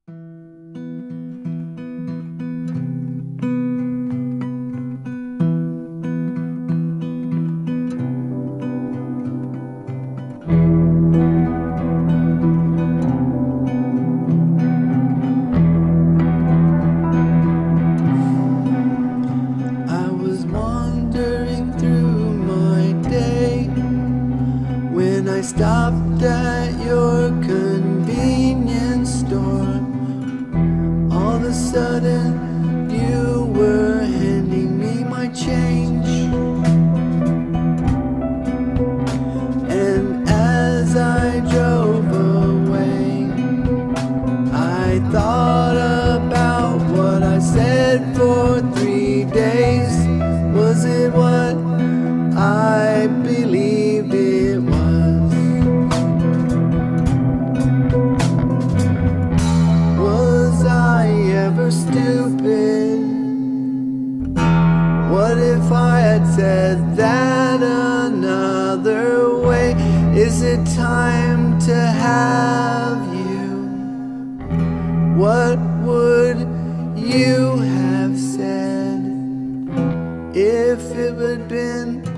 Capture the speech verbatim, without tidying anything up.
I stopped at your convenience store. All of a sudden you were handing me my change, and as I drove away I thought about what I said for three days. Was it what I believed it was? Stupid. What if I had said that another way? Is it time to have you? What would you have said if it had been